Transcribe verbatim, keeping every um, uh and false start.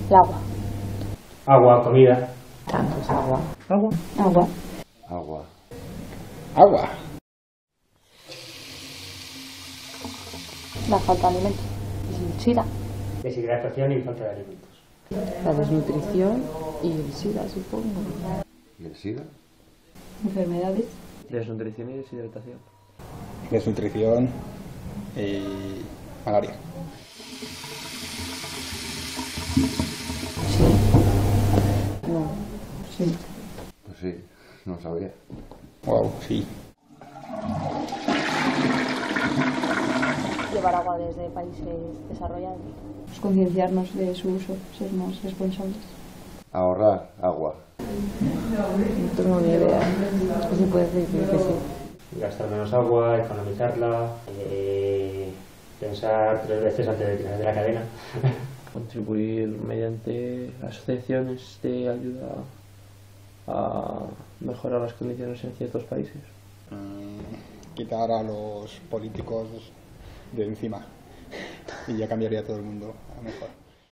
El agua. Agua, comida. Tanto es agua. Agua. Agua. Agua. Agua. La falta de alimentos. El SIDA. Deshidratación y falta de alimentos. La desnutrición y el SIDA, supongo. ¿Y el SIDA? Enfermedades. Desnutrición y deshidratación. Desnutrición y malaria. Sí. No. Sí. Pues sí, no lo sabía. Wow, sí. Llevar agua desde países desarrollados. Pues concienciarnos de su uso, ser más responsables. Ahorrar agua. No tengo ni idea. ¿Qué se puede decir que sí? Gastar menos agua, economizarla, eh, pensar tres veces antes de tirar de la cadena. Contribuir mediante asociaciones de ayuda a mejorar las condiciones en ciertos países. Mm, quitar a los políticos de encima y ya cambiaría todo el mundo a mejor.